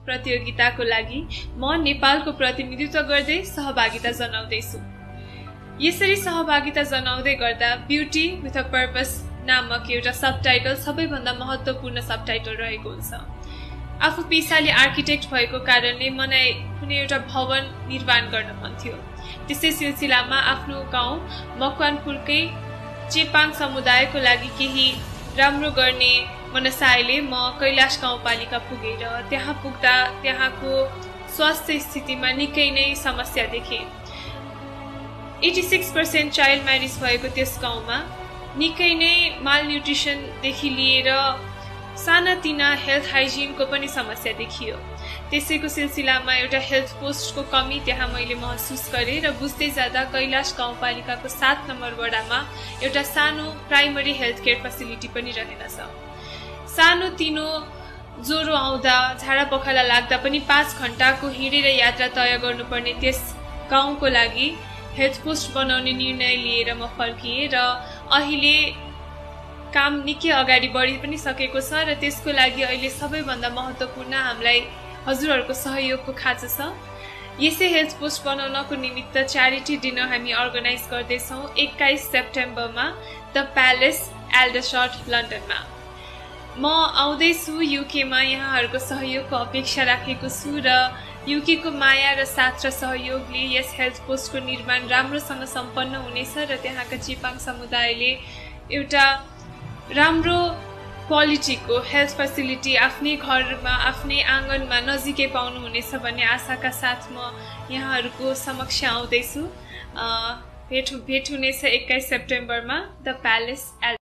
प्रतियोगिताको लागि म नेपालको प्रतिनिधित्व गर्दै सहभागिता जनाउँदैछु। यसरी सहभागिता जनाउँदै गर्दा ब्युटी विथ अ पर्पस नामक एउटा सबटाइटल सबैभन्दा महत्त्वपूर्ण सबटाइटल रहेको हुन्छ। आफू पेसाले आर्किटेक्ट भएको कारणले मलाई कुनै एउटा भवन निर्माण गर्न मन थियो। त्यसै सिलसिलामा आफ्नो गाउँ मकवानपुरकै चेपाङ समुदायको लागि केही राम्रो गर्ने मनसायले म कैलाश गाउँपालिका पुगेर त्यहाँ पुग्दा त्यहाँको स्वास्थ्य स्थितिमा निकै नै समस्या देखेँ। 86% चाइल्ड म्यारिज भएको त्यस गाउँमा निकै नै मालन्युट्रिसनदेखि लिएर सानातिना हेल्थ हाइजिनको पनि समस्या देखियो। त्यसैको सिलसिलामा एउटा हेल्थ पोस्टको कमी त्यहाँ मैले महसुस गरेँ र बुझ्दै जाँदा कैलाश गाउँपालिकाको 7 नम्बर वडामा एउटा सानो प्राइमरी हेल्थ केयर फेसिलिटी पनि रहेनछ। सानो तिनो ज्वरो आउँदा झाडा पखाला लाग्दा पनि 5 घण्टाको हिँडेर यात्रा तय गर्नुपर्ने त्यस गाउँको लागि हेल्थ पोस्ट बनाउने निर्णय लिएर म फर्किएँ र अहिले काम निकै अगाडि बढी पनि सकेको छ र त्यसको लागि अहिले सबैभन्दा महत्त्वपूर्ण हामीलाई हजुरहरूको सहयोगको खाँचो छ। यसै हेल्थ पोस्ट बनाउनको निमित्त च्यारिटी डिनर हामी अर्गनाइज गर्दैछौँ 21 सेप्टेम्बरमा द प्यालेस एल्डरसट लन्डनमा। म आउँदैछु युकेमा यहाँहरूको सहयोगको अपेक्षा राखेको छु र युकेको माया र साथ र सहयोगले यस हेल्थ पोस्टको निर्माण राम्रोसँग सम्पन्न हुनेछ र त्यहाँका चेपाङ समुदायले एउटा राम्रो क्वालिटीको हेल्थ फेसिलिटी आफ्नै घरमा आफ्नै आँगनमा नजिकै पाउनुहुनेछ भन्ने आशाका साथ म यहाँहरूको समक्ष आउँदैछु। भेट हुनेछ 21 सेप्टेम्बरमा द प्यालेस